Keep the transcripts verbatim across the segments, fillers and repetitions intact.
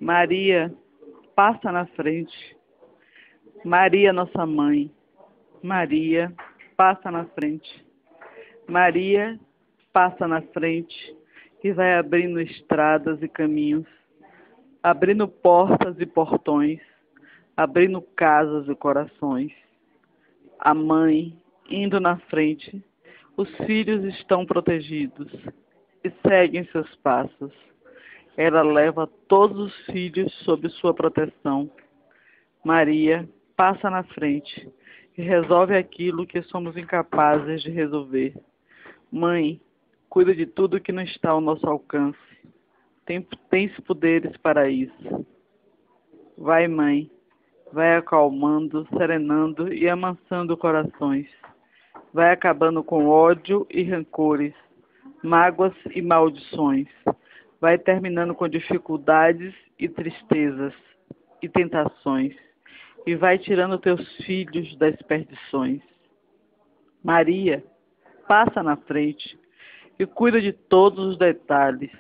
Maria, passa na frente. Maria, nossa mãe. Maria, passa na frente. Maria, passa na frente e vai abrindo estradas e caminhos, abrindo portas e portões, abrindo casas e corações. A mãe, indo na frente, os filhos estão protegidos e seguem seus passos. Ela leva todos os filhos sob sua proteção. Maria passa na frente e resolve aquilo que somos incapazes de resolver. Mãe, cuida de tudo que não está ao nosso alcance. Tem, tens poderes para isso. Vai, mãe, vai acalmando, serenando e amansando corações. Vai acabando com ódio e rancores, mágoas e maldições. Vai terminando com dificuldades e tristezas e tentações. E vai tirando teus filhos das perdições. Maria, passa na frente e cuida de todos os detalhes.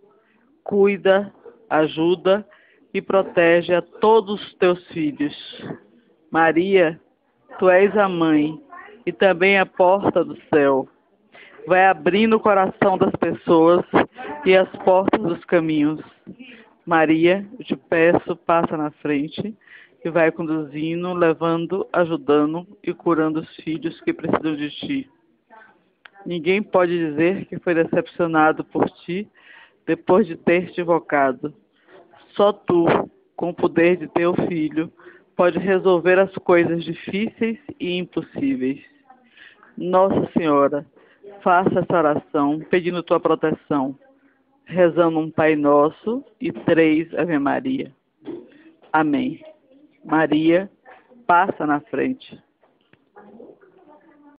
Cuida, ajuda e protege a todos os teus filhos. Maria, tu és a mãe e também a porta do céu. Vai abrindo o coração das pessoas e as portas dos caminhos. Maria, eu te peço, passa na frente e vai conduzindo, levando, ajudando e curando os filhos que precisam de ti. Ninguém pode dizer que foi decepcionado por ti depois de ter te invocado. Só tu, com o poder de teu filho, pode resolver as coisas difíceis e impossíveis. Nossa Senhora, faça essa oração pedindo tua proteção, rezando um Pai Nosso e três Ave Maria. Amém. Maria, passa na frente.